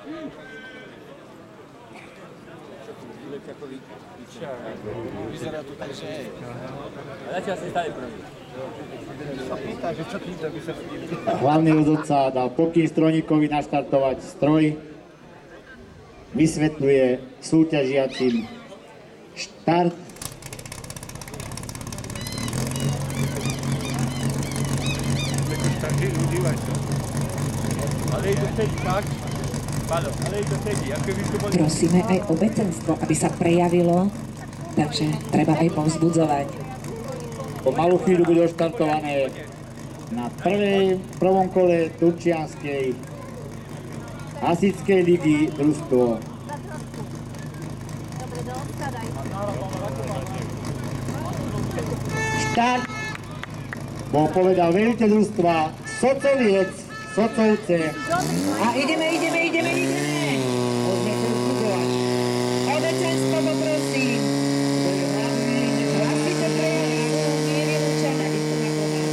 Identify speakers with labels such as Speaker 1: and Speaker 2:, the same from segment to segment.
Speaker 1: Vyzerá to tak, že hej.
Speaker 2: A zatiaľ si stále prvý.
Speaker 1: Sa pýta, že čo týmto by sa vtedy.
Speaker 3: Hlavný rozhodca dal pokyn strojníkovi naštartovať stroj. Vysvetľuje súťažiacim štart.
Speaker 2: Ale je to vtedy tak. Pálo, ale je to vtedy.
Speaker 4: Prosíme aj obecenstvo, aby sa prejavilo, takže treba aj povzbudzovať.
Speaker 3: Po malú chvíľu bude oštartované na prvom kole Turčianskej hasičskej ligy družstvo. Štart bol povedal veliteľ družstva Socoviec, Socovce.
Speaker 4: A ideme.
Speaker 3: Poďme sa rozbudzovať.
Speaker 4: Obecenstvo poprosím. Hlasite prejaviť, nie je vylúčené, aby ste napomáhali.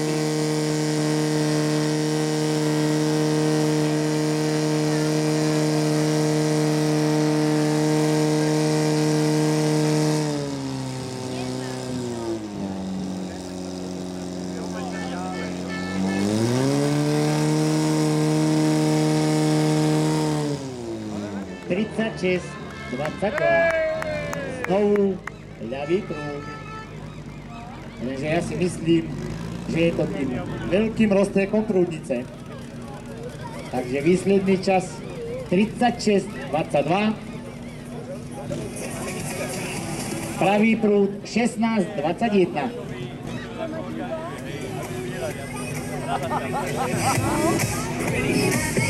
Speaker 3: Tridsaťšesť, 22. Znovu ľavý prúd. Takže ja si myslím, že je to tým veľkým roztrekom prúdnice. Takže výsledný čas 36, 22. Pravý prúd 16, 21.